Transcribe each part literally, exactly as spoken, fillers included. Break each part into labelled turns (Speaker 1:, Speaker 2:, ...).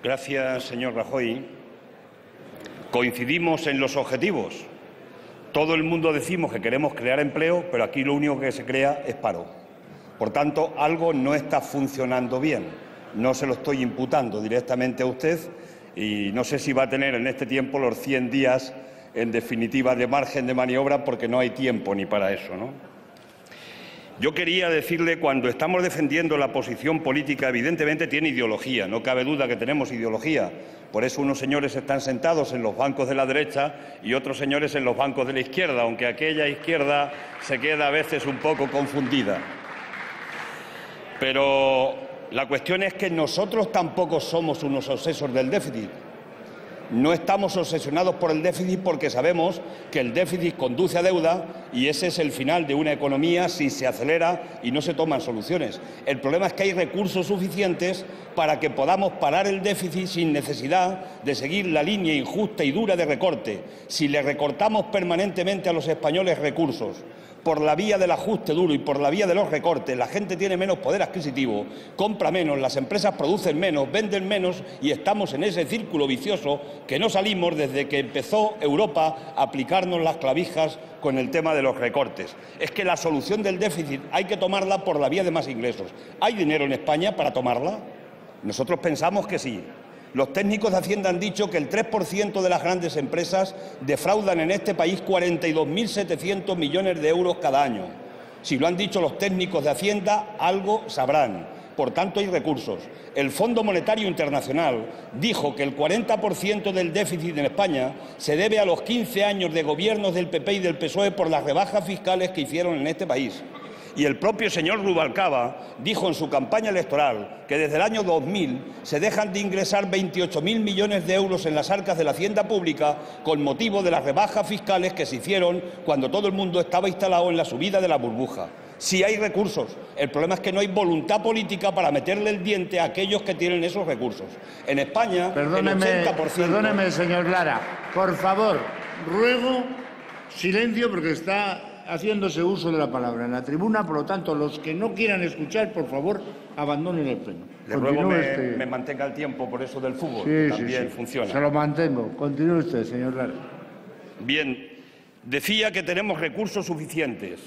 Speaker 1: Gracias, señor Rajoy. Coincidimos en los objetivos. Todo el mundo decimos que queremos crear empleo, pero aquí lo único que se crea es paro. Por tanto, algo no está funcionando bien. No se lo estoy imputando directamente a usted y no sé si va a tener en este tiempo los cien días, en definitiva, de margen de maniobra, porque no hay tiempo ni para eso, ¿no? Yo quería decirle, cuando estamos defendiendo la posición política, evidentemente tiene ideología, no cabe duda que tenemos ideología. Por eso unos señores están sentados en los bancos de la derecha y otros señores en los bancos de la izquierda, aunque aquella izquierda se queda a veces un poco confundida. Pero la cuestión es que nosotros tampoco somos unos obsesos del déficit. No estamos obsesionados por el déficit porque sabemos que el déficit conduce a deuda y ese es el final de una economía si se acelera y no se toman soluciones. El problema es que hay recursos suficientes para que podamos parar el déficit sin necesidad de seguir la línea injusta y dura de recorte. Si le recortamos permanentemente a los españoles recursos por la vía del ajuste duro y por la vía de los recortes, la gente tiene menos poder adquisitivo, compra menos, las empresas producen menos, venden menos y estamos en ese círculo vicioso que no salimos desde que empezó Europa a aplicarnos las clavijas con el tema de los recortes. Es que la solución del déficit hay que tomarla por la vía de más ingresos. ¿Hay dinero en España para tomarla? Nosotros pensamos que sí. Los técnicos de Hacienda han dicho que el tres por ciento de las grandes empresas defraudan en este país cuarenta y dos mil setecientos millones de euros cada año. Si lo han dicho los técnicos de Hacienda, algo sabrán. Por tanto, hay recursos. El Fondo Monetario Internacional dijo que el cuarenta por ciento del déficit en España se debe a los quince años de gobiernos del P P y del P S O E por las rebajas fiscales que hicieron en este país. Y el propio señor Rubalcaba dijo en su campaña electoral que desde el año dos mil se dejan de ingresar veintiocho mil millones de euros en las arcas de la hacienda pública con motivo de las rebajas fiscales que se hicieron cuando todo el mundo estaba instalado en la subida de la burbuja. Sí hay recursos. El problema es que no hay voluntad política para meterle el diente a aquellos que tienen esos recursos. En España,
Speaker 2: perdóneme,
Speaker 1: el ochenta por ciento...
Speaker 2: Perdóneme, señor Lara. Por favor, ruego silencio porque está haciéndose uso de la palabra en la tribuna, por lo tanto, los que no quieran escuchar, por favor, abandonen el pleno.
Speaker 1: Le ruego me, este... me mantenga el tiempo por eso del fútbol,
Speaker 2: sí,
Speaker 1: que
Speaker 2: sí,
Speaker 1: también
Speaker 2: sí.
Speaker 1: funciona.
Speaker 2: Se lo mantengo. Continúe usted, señor Lara.
Speaker 1: Bien, decía que tenemos recursos suficientes.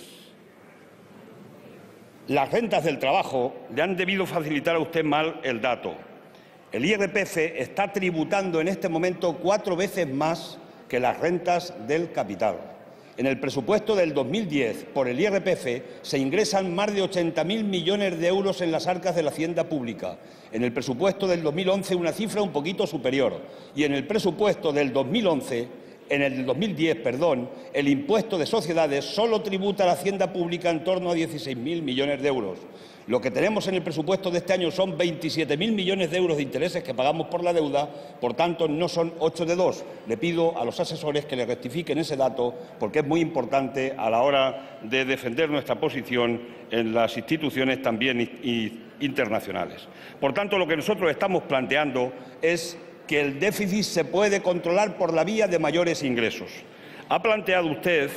Speaker 1: Las rentas del trabajo le han debido facilitar a usted mal el dato. El I R P F está tributando en este momento cuatro veces más que las rentas del capital. En el presupuesto del dos mil diez, por el I R P F, se ingresan más de ochenta mil millones de euros en las arcas de la hacienda pública. En el presupuesto del dos mil once, una cifra un poquito superior. Y en el presupuesto del dos mil once, en el dos mil diez, perdón, el impuesto de sociedades solo tributa a la hacienda pública en torno a dieciséis mil millones de euros. Lo que tenemos en el presupuesto de este año son veintisiete mil millones de euros de intereses que pagamos por la deuda, por tanto, no son ocho de dos. Le pido a los asesores que le rectifiquen ese dato, porque es muy importante a la hora de defender nuestra posición en las instituciones también internacionales. Por tanto, lo que nosotros estamos planteando es que el déficit se puede controlar por la vía de mayores ingresos. Ha planteado usted,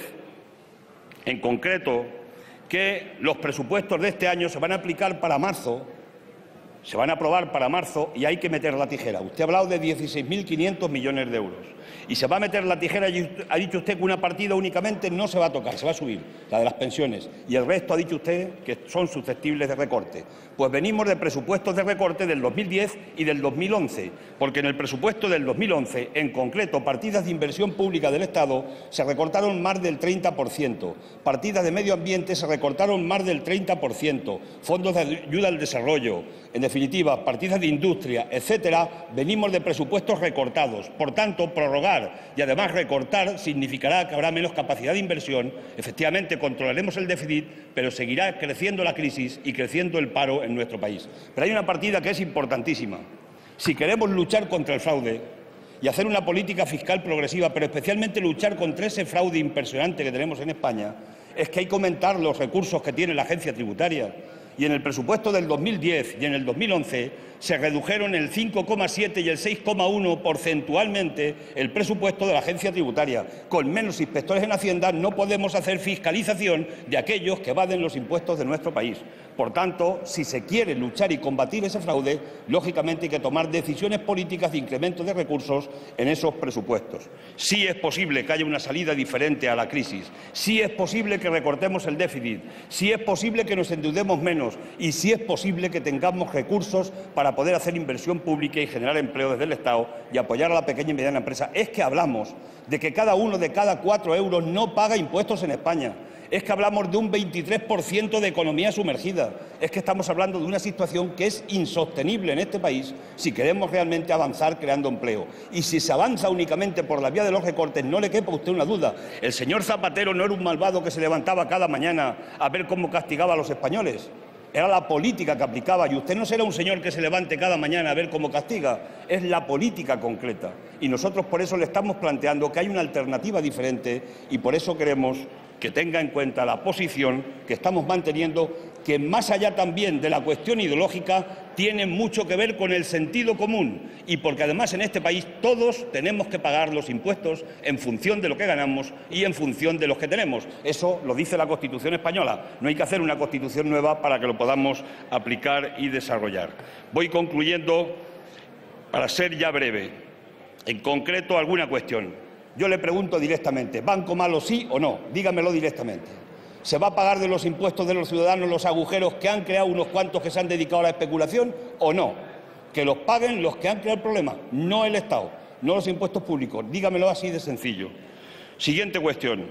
Speaker 1: en concreto, que los presupuestos de este año se van a aplicar para marzo, se van a aprobar para marzo y hay que meter la tijera. Usted ha hablado de dieciséis mil quinientos millones de euros y se va a meter la tijera y ha dicho usted que una partida únicamente no se va a tocar, se va a subir, la de las pensiones, y el resto ha dicho usted que son susceptibles de recorte. Pues venimos de presupuestos de recorte del dos mil diez y del dos mil once, porque en el presupuesto del dos mil once, en concreto, partidas de inversión pública del Estado se recortaron más del treinta por ciento, partidas de medio ambiente se recortaron más del treinta por ciento, fondos de ayuda al desarrollo, en definitiva, partidas de industria, etcétera, venimos de presupuestos recortados. Por tanto, prorrogar y además recortar significará que habrá menos capacidad de inversión. Efectivamente, controlaremos el déficit, pero seguirá creciendo la crisis y creciendo el paro en nuestro país. Pero hay una partida que es importantísima. Si queremos luchar contra el fraude y hacer una política fiscal progresiva, pero especialmente luchar contra ese fraude impresionante que tenemos en España, es que hay que aumentar los recursos que tiene la agencia tributaria. Y en el presupuesto del dos mil diez y en el dos mil once se redujeron el cinco coma siete y el seis coma uno porcentualmente el presupuesto de la agencia tributaria. Con menos inspectores en Hacienda no podemos hacer fiscalización de aquellos que evaden los impuestos de nuestro país. Por tanto, si se quiere luchar y combatir ese fraude, lógicamente hay que tomar decisiones políticas de incremento de recursos en esos presupuestos. Sí es posible que haya una salida diferente a la crisis, sí es posible que recortemos el déficit, sí es posible que nos endeudemos menos y sí es posible que tengamos recursos para poder hacer inversión pública y generar empleo desde el Estado y apoyar a la pequeña y mediana empresa. Es que hablamos de que cada uno de cada cuatro euros no paga impuestos en España. Es que hablamos de un veintitrés por ciento de economía sumergida. Es que estamos hablando de una situación que es insostenible en este país si queremos realmente avanzar creando empleo. Y si se avanza únicamente por la vía de los recortes, no le quepa a usted una duda. El señor Zapatero no era un malvado que se levantaba cada mañana a ver cómo castigaba a los españoles. Era la política que aplicaba, y usted no será un señor que se levante cada mañana a ver cómo castiga, es la política concreta. Y nosotros por eso le estamos planteando que hay una alternativa diferente y por eso queremos que tenga en cuenta la posición que estamos manteniendo, que más allá también de la cuestión ideológica, tiene mucho que ver con el sentido común y porque además en este país todos tenemos que pagar los impuestos en función de lo que ganamos y en función de los que tenemos. Eso lo dice la Constitución española. No hay que hacer una Constitución nueva para que lo podamos aplicar y desarrollar. Voy concluyendo para ser ya breve. En concreto, alguna cuestión. Yo le pregunto directamente, ¿banco malo sí o no? Dígamelo directamente. ¿Se va a pagar de los impuestos de los ciudadanos los agujeros que han creado unos cuantos que se han dedicado a la especulación o no? Que los paguen los que han creado el problema, no el Estado, no los impuestos públicos. Dígamelo así de sencillo. Siguiente cuestión.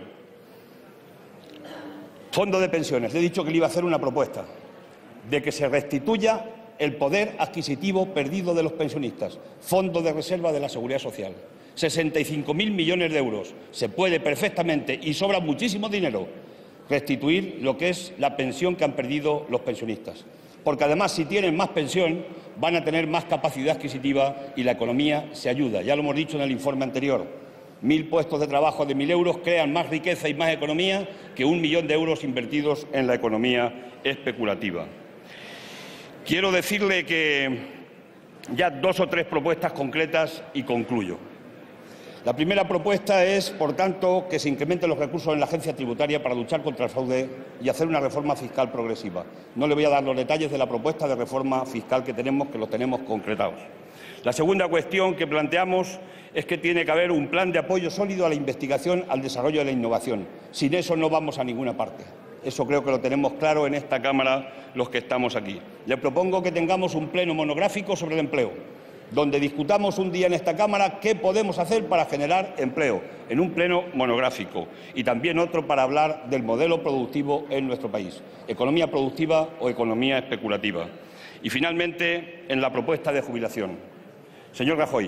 Speaker 1: Fondo de pensiones. Le he dicho que le iba a hacer una propuesta de que se restituya el poder adquisitivo perdido de los pensionistas. Fondo de reserva de la Seguridad Social. sesenta y cinco mil millones de euros. Se puede perfectamente, y sobra muchísimo dinero, restituir lo que es la pensión que han perdido los pensionistas. Porque además, si tienen más pensión, van a tener más capacidad adquisitiva y la economía se ayuda. Ya lo hemos dicho en el informe anterior. Mil puestos de trabajo de mil euros crean más riqueza y más economía que un millón de euros invertidos en la economía especulativa. Quiero decirle que ya dos o tres propuestas concretas y concluyo. La primera propuesta es, por tanto, que se incrementen los recursos en la agencia tributaria para luchar contra el fraude y hacer una reforma fiscal progresiva. No le voy a dar los detalles de la propuesta de reforma fiscal que tenemos, que los tenemos concretados. La segunda cuestión que planteamos es que tiene que haber un plan de apoyo sólido a la investigación, al desarrollo y a la innovación. Sin eso no vamos a ninguna parte. Eso creo que lo tenemos claro en esta Cámara los que estamos aquí. Le propongo que tengamos un pleno monográfico sobre el empleo, donde discutamos un día en esta Cámara qué podemos hacer para generar empleo, en un pleno monográfico, y también otro para hablar del modelo productivo en nuestro país, economía productiva o economía especulativa. Y finalmente, en la propuesta de jubilación. Señor Rajoy,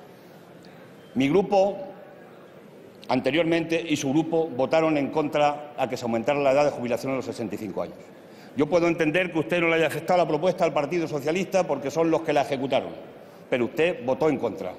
Speaker 1: mi grupo anteriormente y su grupo votaron en contra a que se aumentara la edad de jubilación a los sesenta y cinco años. Yo puedo entender que usted no le haya aceptado la propuesta al Partido Socialista porque son los que la ejecutaron, pero usted votó en contra.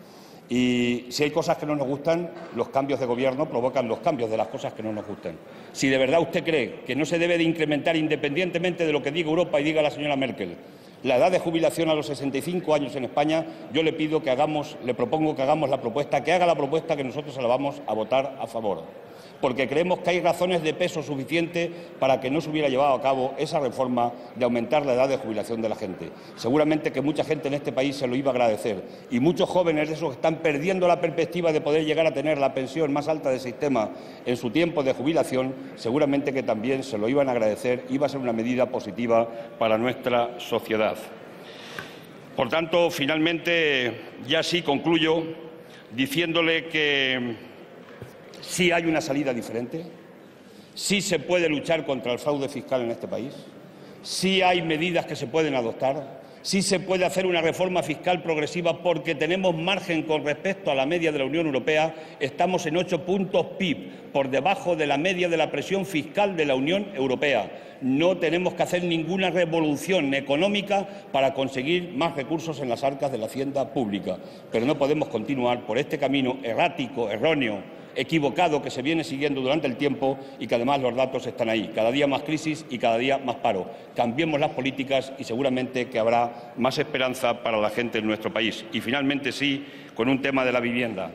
Speaker 1: Y si hay cosas que no nos gustan, los cambios de gobierno provocan los cambios de las cosas que no nos gustan. Si de verdad usted cree que no se debe de incrementar, independientemente de lo que diga Europa y diga la señora Merkel, la edad de jubilación a los sesenta y cinco años en España, yo le pido que hagamos, le propongo que hagamos la propuesta, que haga la propuesta que nosotros se la vamos a votar a favor, porque creemos que hay razones de peso suficiente para que no se hubiera llevado a cabo esa reforma de aumentar la edad de jubilación de la gente. Seguramente que mucha gente en este país se lo iba a agradecer, y muchos jóvenes de esos que están perdiendo la perspectiva de poder llegar a tener la pensión más alta del sistema en su tiempo de jubilación, seguramente que también se lo iban a agradecer. Iba a ser una medida positiva para nuestra sociedad. Por tanto, finalmente, ya sí concluyo diciéndole que sí hay una salida diferente, sí se puede luchar contra el fraude fiscal en este país, sí hay medidas que se pueden adoptar, sí se puede hacer una reforma fiscal progresiva porque tenemos margen con respecto a la media de la Unión Europea. Estamos en ocho puntos P I B, por debajo de la media de la presión fiscal de la Unión Europea. No tenemos que hacer ninguna revolución económica para conseguir más recursos en las arcas de la hacienda pública, pero no podemos continuar por este camino errático, erróneo, equivocado que se viene siguiendo durante el tiempo y que además los datos están ahí. Cada día más crisis y cada día más paro. Cambiemos las políticas y seguramente que habrá más esperanza para la gente en nuestro país. Y finalmente sí, con un tema de la vivienda.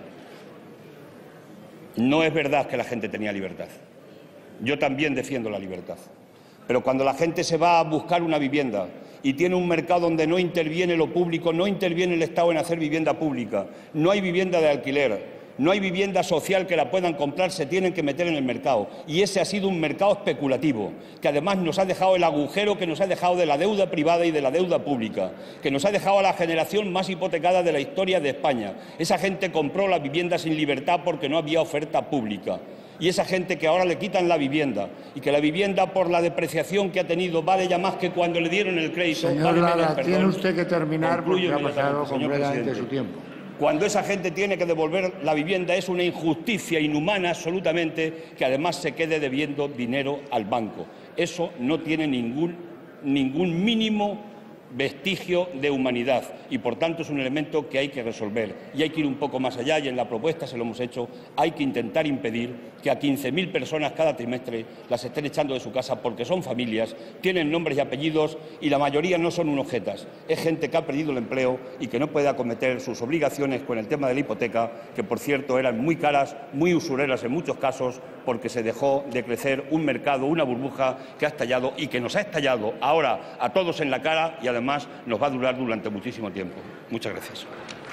Speaker 1: No es verdad que la gente tenía libertad. Yo también defiendo la libertad. Pero cuando la gente se va a buscar una vivienda y tiene un mercado donde no interviene lo público, no interviene el Estado en hacer vivienda pública, no hay vivienda de alquiler, no hay vivienda social que la puedan comprar, se tienen que meter en el mercado. Y ese ha sido un mercado especulativo, que además nos ha dejado el agujero que nos ha dejado de la deuda privada y de la deuda pública, que nos ha dejado a la generación más hipotecada de la historia de España. Esa gente compró la vivienda sin libertad porque no había oferta pública. Y esa gente que ahora le quitan la vivienda y que la vivienda por la depreciación que ha tenido vale ya más que cuando le dieron el crédito.
Speaker 2: Señor
Speaker 1: vale
Speaker 2: Lara,
Speaker 1: menos,
Speaker 2: tiene usted que terminar porque ha pasado
Speaker 1: señor
Speaker 2: completamente
Speaker 1: presidente.
Speaker 2: su tiempo.
Speaker 1: Cuando esa gente tiene que devolver la vivienda es una injusticia inhumana absolutamente que además se quede debiendo dinero al banco. Eso no tiene ningún, ningún mínimo vestigio de humanidad y, por tanto, es un elemento que hay que resolver. Y hay que ir un poco más allá y en la propuesta se lo hemos hecho. Hay que intentar impedir que a quince mil personas cada trimestre las estén echando de su casa porque son familias, tienen nombres y apellidos y la mayoría no son unos jetas. Es gente que ha perdido el empleo y que no puede acometer sus obligaciones con el tema de la hipoteca, que, por cierto, eran muy caras, muy usureras en muchos casos, porque se dejó de crecer un mercado, una burbuja que ha estallado y que nos ha estallado ahora a todos en la cara y además nos va a durar durante muchísimo tiempo. Muchas gracias.